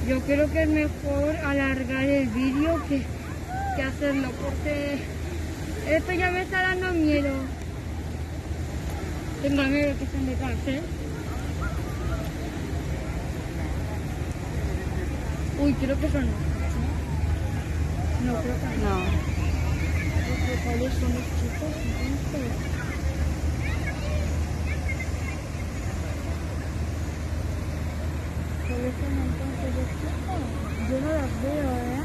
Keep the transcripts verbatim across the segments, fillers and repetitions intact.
yo creo que es mejor alargar el vídeo que, que hacerlo, porque esto ya me está dando miedo. Tengo miedo que estén detrás, ¿eh? Uy, creo que son estos, ¿no? No, creo que no. No. ¿Cuáles son los chicos? Entonces, ¿cuáles son entonces los chicos? Yo no los veo, ¿eh?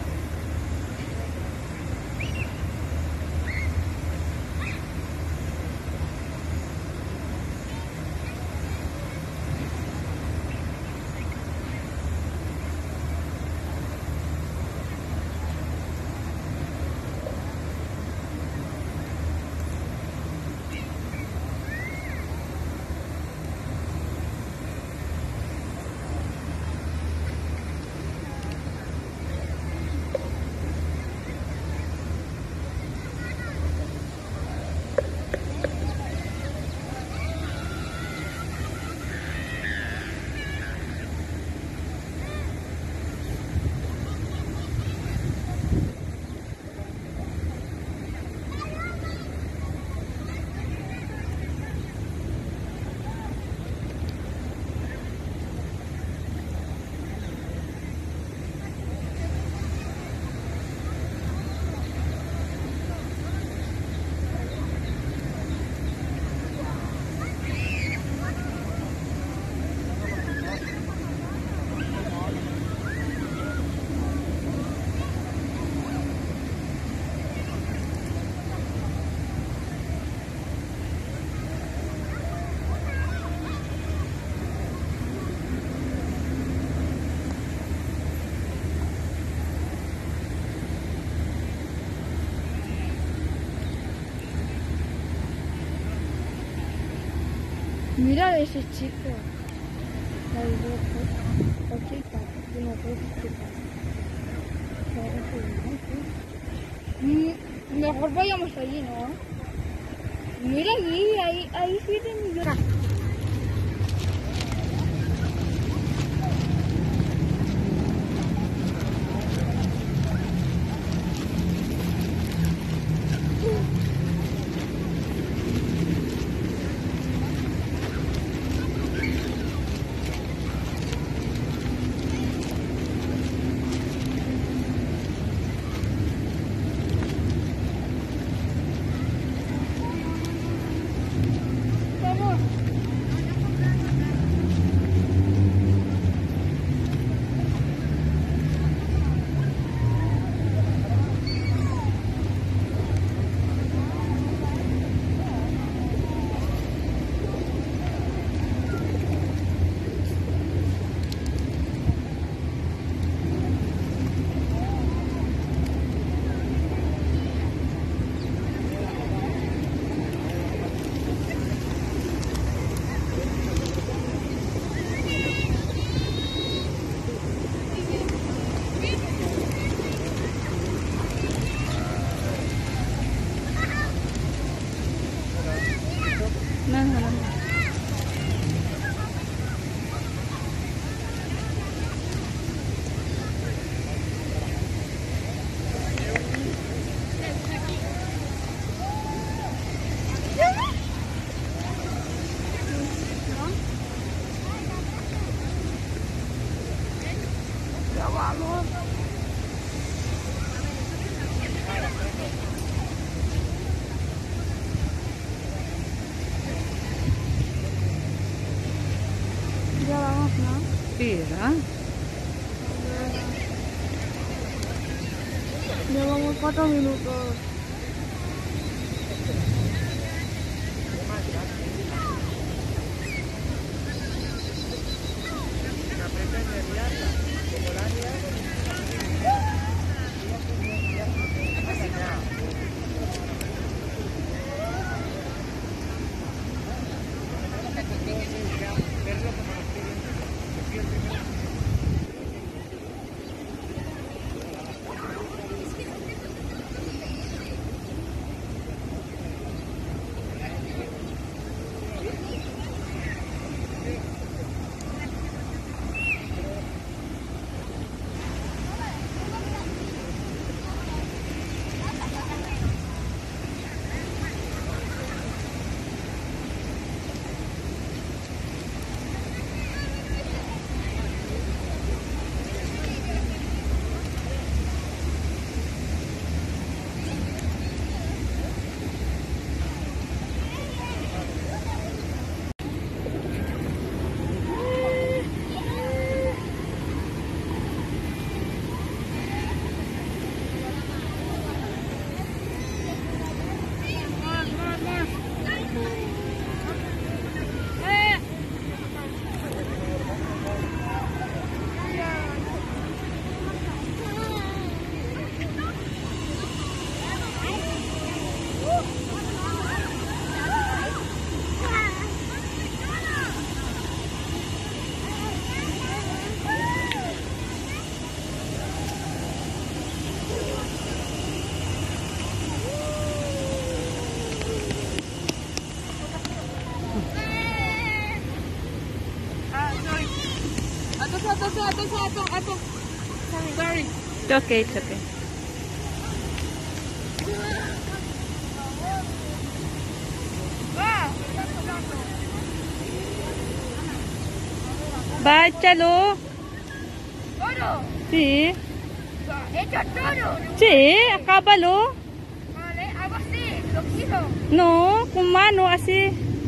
Mira ese chico. La dibujo. O chica. Yo no creo que es chica. Mm, Mejor vayamos allí, ¿no? Mira allí, ahí, ahí siete millones. No, no, no. Ya vamos. Ya vamos, ¿no? Sí, ¿verdad? Ya vamos cuatro minutos. Ato, ato, ato, ato, ato. Sorry. It's okay, it's okay. Báchalo. ¿Toro? Sí. ¿Hecho toro? Sí, acábalo. Vale, hago así, lo quiero. No, con mano, así.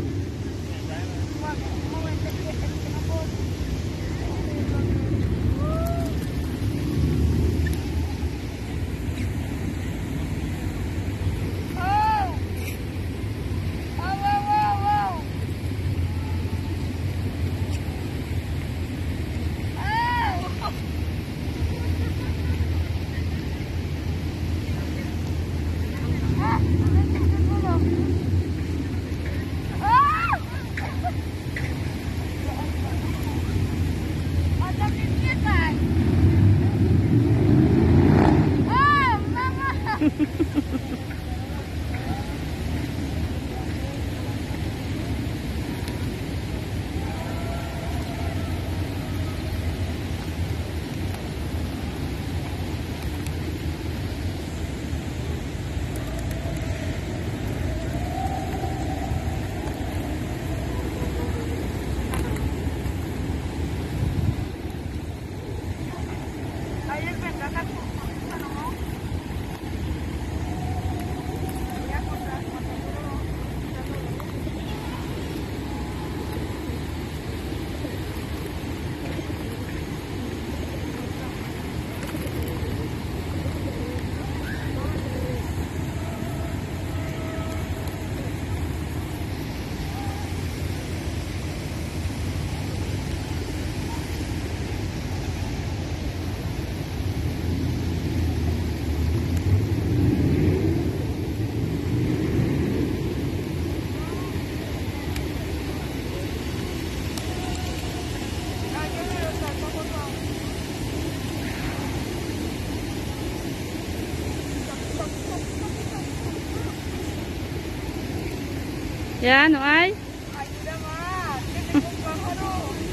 Ya, no hay. Ayuda más, que tengo un pájaro.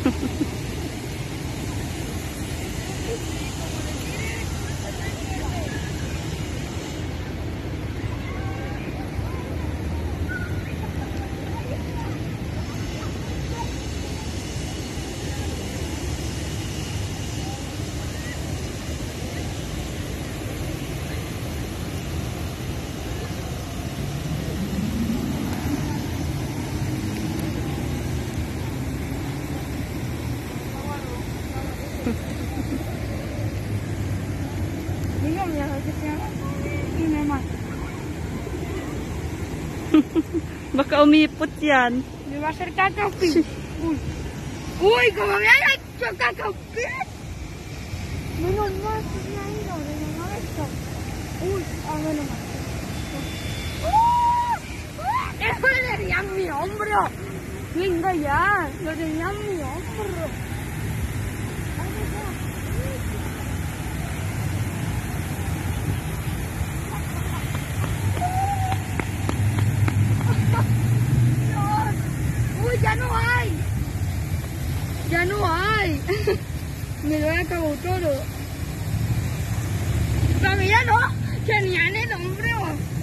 Dígame, a ver qué se llama. Y me mata. Baka umipot yan. Me va a hacer cacapín. Uy. Uy, como me haya hecho cacapín. Menos mal que me ha ido de mamá esto. Uy, a menos mal. ¡Uh! Eso lo tenía en mi hombro. Venga ya, lo tenía en mi hombro. Uy, ya no hay. Ya no hay. Me lo he acabado todo. Pero ya no. Tenían el hombro.